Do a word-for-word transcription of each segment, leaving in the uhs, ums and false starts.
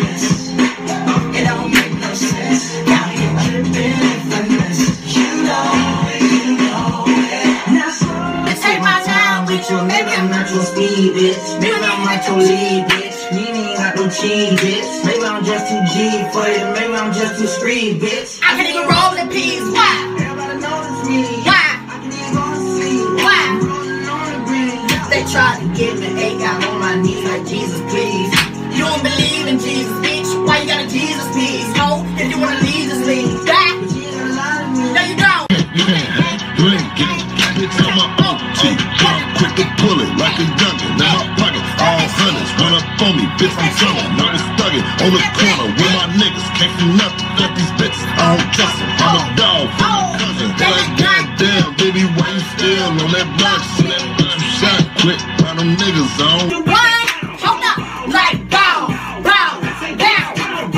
this. It don't make no sense. Out here dripping in finesse. You know it, you know it. Now slow, take my time with you. Maybe I'm not your speed, bitch. Maybe I'm not your lead, bitch. You ain't got no cheese, bitch. Maybe I'm just too G for you. Maybe I'm just too street, bitch. I can't even roll in peace. Why? Everybody knows me. Why? I can even go to sleep. Why? I'm rolling on the green. They tried to give me eight, got on my knees like Jesus, please. You don't believe in Jesus, bitch. Why you got a Jesus piece? No, if you wanna leave, just leave. Back. There you go. You ain't get it. Bitch, I'm my O G. Quick to pull it like a youngin'. In my pocket, all hundreds. Run up on me, bitch, I'm jumping. I was thuggin' on the corner with my niggas. Came from nothing. Fuck these bitches, I don't trust them. I'm a dog from my cousin. They're like, goddamn, baby, why you still on that block shit? But you shot quick, by them niggas on. You what? Hold up. Like bow, bow, down.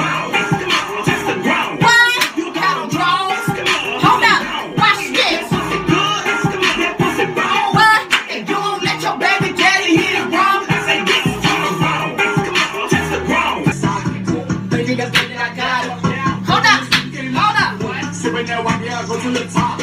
What? You got on drones? Hold up. Watch this. What? If you won't let your baby daddy hit it wrong, baby, I got it. Hold up. Hold up. So right now, I'm here, go to the top.